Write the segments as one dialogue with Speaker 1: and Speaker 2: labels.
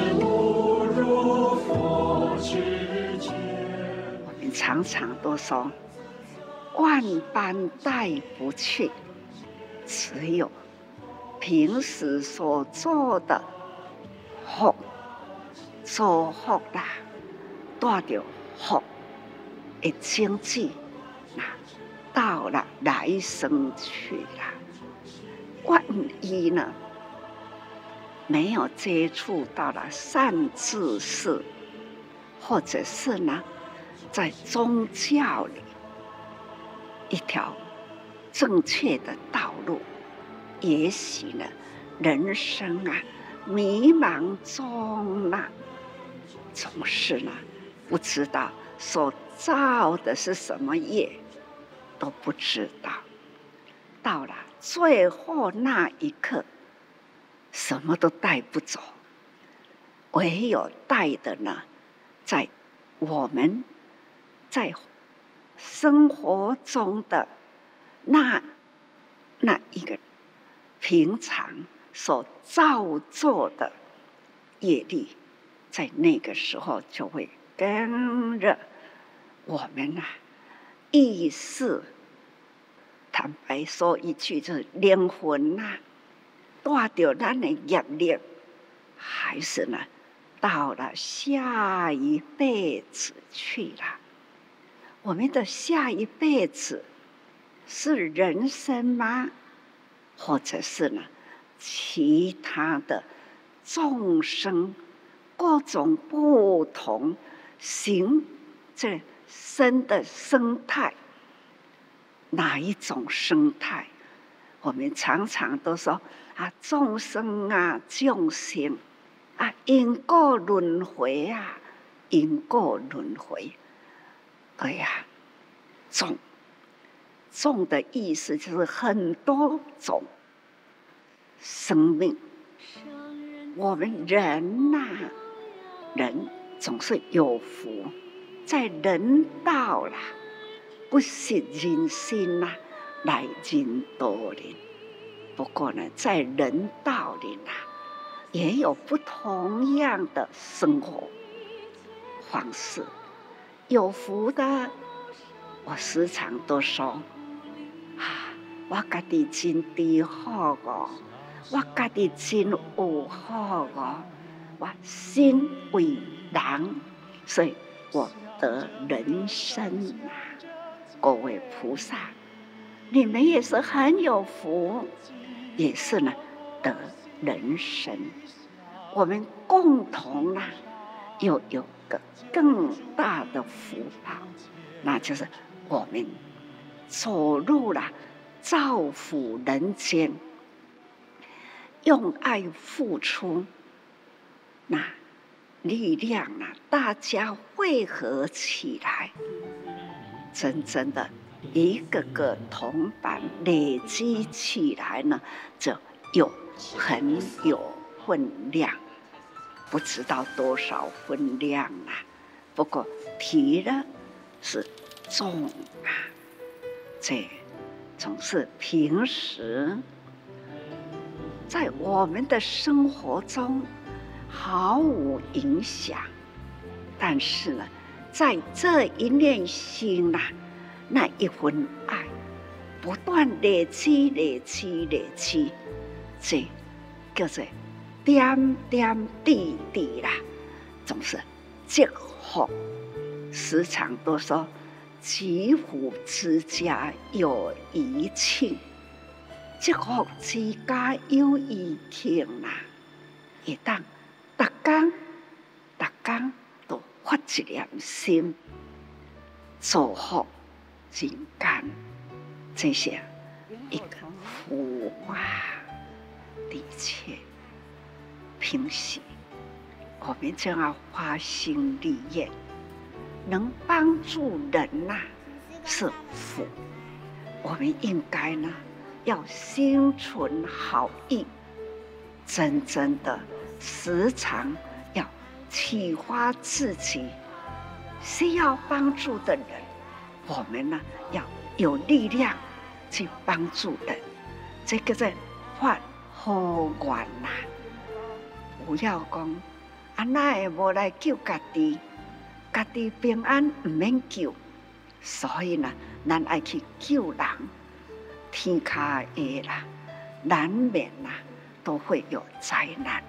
Speaker 1: 无如佛之见。
Speaker 2: 我们常常都说，万般带不去，只有平时所做的福，做福啦，带着福的经济，那到了来生去了。万一呢，没有接触到了善知识，或者是呢，在宗教里一条正确的道路，也许呢，人生啊迷茫中呢，总是呢不知道所造的是什么业，都不知道。到了最后那一刻，什么都带不走，唯有带的呢，在我们在生活中的那一个平常所造作的业力，在那个时候就会跟着我们意识。坦白说一句，就是灵魂带着咱的业力，还是呢，到了下一辈子去了。我们的下一辈子是人生吗？或者是呢，其他的众生，各种不同形这生的生态，哪一种生态？我们常常都说众生众生因果轮回因果轮回。哎呀，种的意思就是很多种生命。我们人人总是有福，在人道啦，不是人心来人道人。不过呢，在人道里也有不同样的生活方式。有福的，我时常都说我家己真知好哦，我家己真有好哦，我心为人，所以我得人生各位菩萨，你们也是很有福，也是呢得人生。我们共同又有个更大的福报，那就是我们走入了造福人间，用爱付出，那力量大家汇合起来，真正的一个个铜板累积起来呢，就很有分量，不知道多少分量不过提了是重这总是平时在我们的生活中毫无影响，但是呢，在这一念心那一份爱不断累积，这叫做点点滴滴总是积福。时常都说积福之家有余庆，积福之家有余庆会当每天都发一念心，祝福人间，这些一个福的确平息。我们就要发心立愿，能帮助人是福。我们应该要心存好意，真的时常要启发自己需要帮助的人，我们要有力量去帮助人，这个在发好愿不要讲哪会无来救家己？家己平安唔免救，所以呢，咱爱去救人。天下的啦，难免啦，都会有灾难。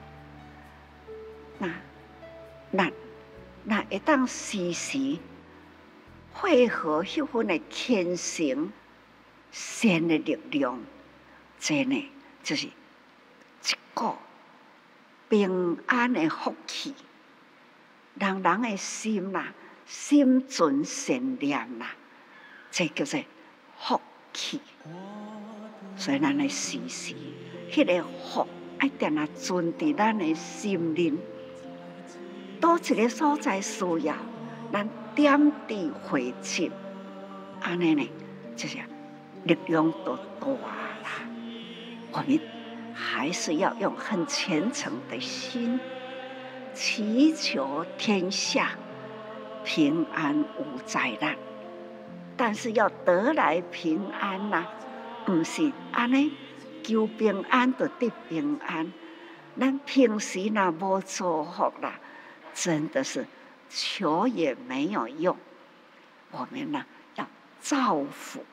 Speaker 2: 那会当时时汇合迄份的虔诚、善的力量，这呢就是一个平安的福气。人的心啦，心存善念啦，这叫做福气。所以咱的时时，迄个福爱定啊存伫咱的心灵。多一个所在需要，咱点滴回击，安尼呢，就是力量都大啦。我们还是要用很虔诚的心，祈求天下平安无灾难。但是要得来平安呐，不是安尼求平安就得平安。咱平时若无祝福啦，真的是求也没有用。我们呢要造福，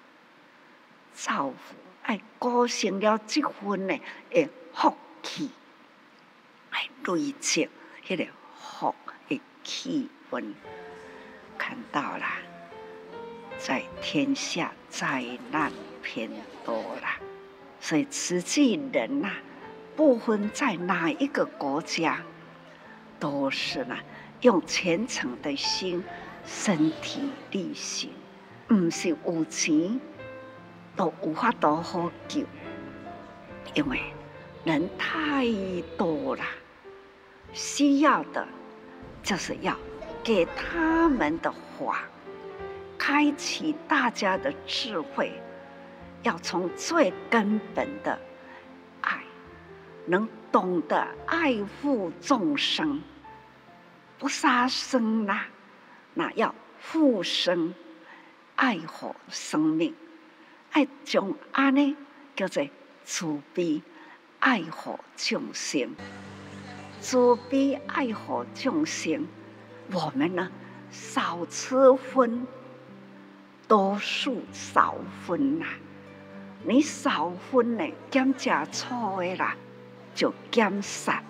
Speaker 2: 爱构成了这份的福气，爱累积迄个福的气氛。看到啦，在天下灾难偏多啦，所以慈济人呐，不分在哪一个国家，都是呢用虔诚的心，身体力行，不是有钱都无法度好救，因为人太多了，需要的就是要给他们的话，开启大家的智慧，要从最根本的爱，能懂得爱护众生，不杀生啦，那要护生，爱护生命，爱将安尼叫做慈悲爱护众生，慈悲爱护众生。我们呢，少吃荤，多数少荤啦。你少荤呢，减食粗的啦，就减杀，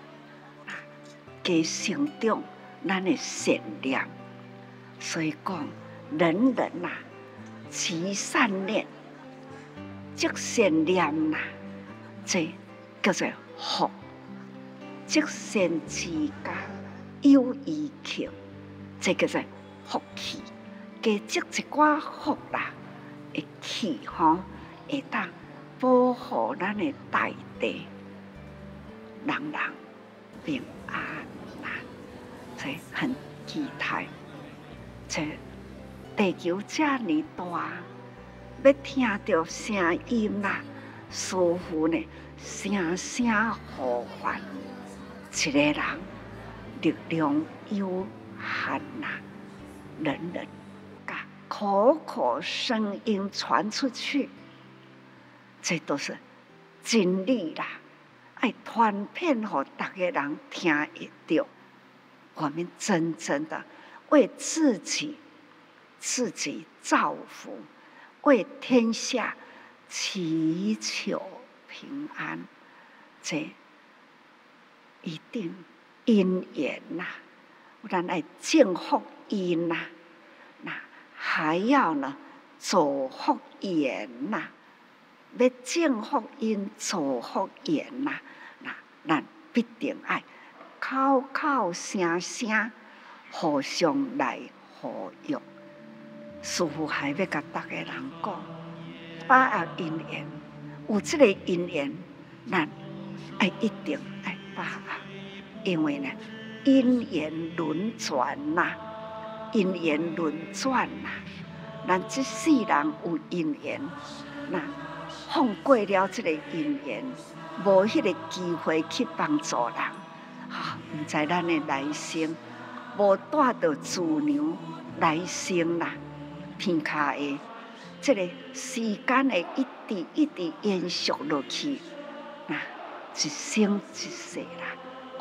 Speaker 2: 加成长咱的善良。所以讲，人呐，积善念，积善念呐，这叫做福。积善之家有余庆，这叫做福气。加积一寡福啦，会气吼，会当保护咱的大地，人人平安啦。所以很期待，这地球这么大，要听到声音啦，似乎呢声声呼唤，一个人力量有限啦，人人把口口声音传出去，这都是真理啦，爱传遍给大家人听得到。我们真正的为自己造福，为天下祈求平安，这一定因缘呐，咱爱种福因呐，那还要呢造福缘呐，要种福因造福缘呐，那咱必定爱口口声声互相来呼吁。师父还要甲大家人讲，把握因缘，有这个因缘，咱爱一定爱把握，因为呢，因缘轮转呐，因缘轮转呐，咱这世人有因缘，那放过了这个因缘，无迄个机会去帮助人。唔知咱的来生无带到资粮来生啦，片刻的这个时间会一直延续落去，那一生一世啦，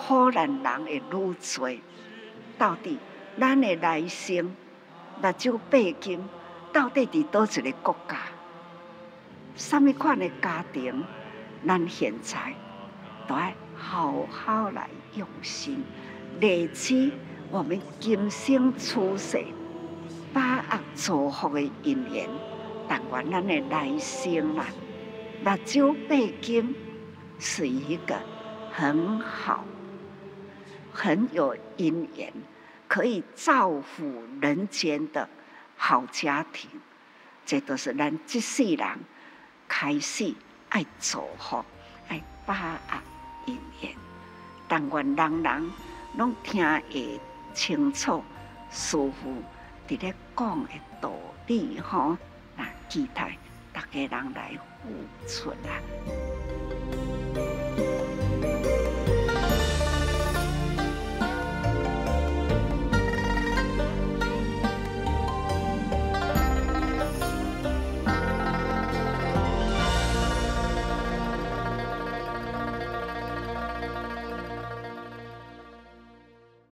Speaker 2: 苦难人会愈多。到底咱的来生目睭八金，到底伫倒一个国家？什么款的家庭？咱现在都要好好来用心，累积我们今生出世把握祝福的因缘。但愿咱的来生啦，目睭八金是一个很好、很有因缘，可以造福人间的好家庭。这都是咱这世人开始爱祝福、爱把握因缘。但愿人人拢听会清楚师父伫咧讲的道理吼，期待大家人来付出啦。